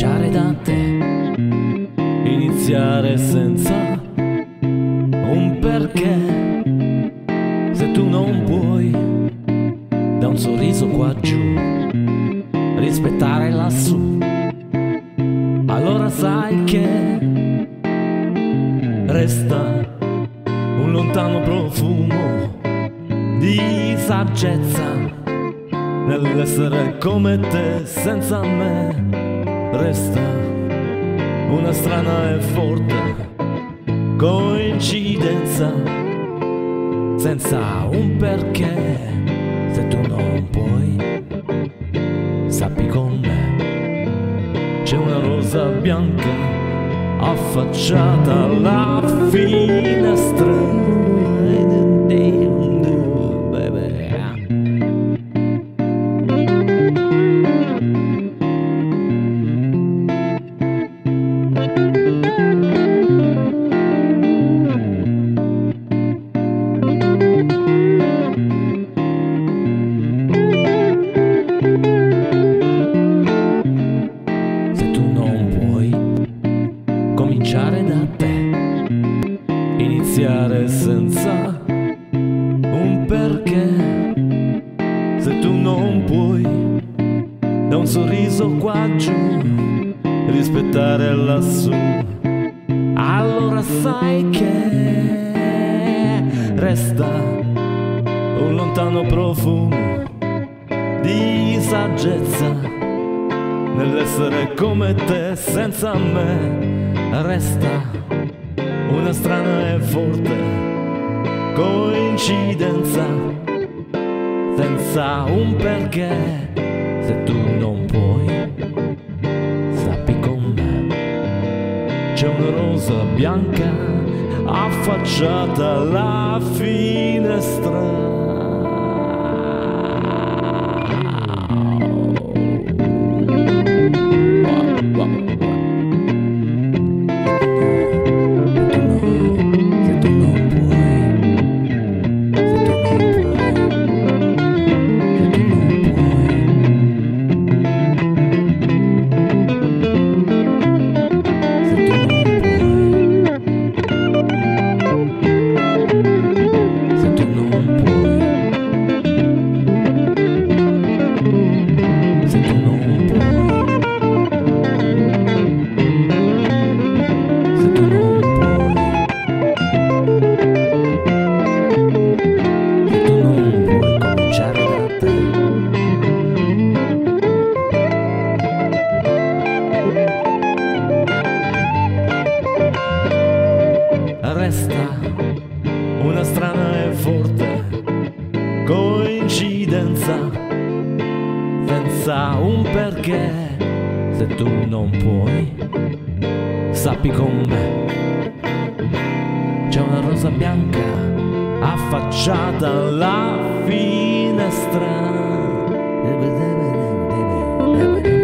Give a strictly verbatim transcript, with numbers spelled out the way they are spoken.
cominciare da te, iniziare senza un perché. Se tu non puoi, da un sorriso qua giù, rispettare lassù, allora sai che resta un lontano profumo di saggezza nell'essere come te. Senza me resta una strana e forte coincidenza, senza un perché. Se tu non puoi, sappi con me c'è una rosa bianca affacciata alla finestra. Cominciare da te, iniziare senza un perché. Se tu non puoi, da un sorriso qua giù, rispettare lassù, allora sai che resta un lontano profumo di saggezza nell'essere come te. Senza me resta una strana e forte coincidenza, senza un perché. Se tu non puoi, sappi con me c'è una rosa bianca affacciata alla finestra. Resta una strana e forte coincidenza, senza un perché. Se tu non puoi, sappi con me c'è una rosa bianca affacciata alla finestra.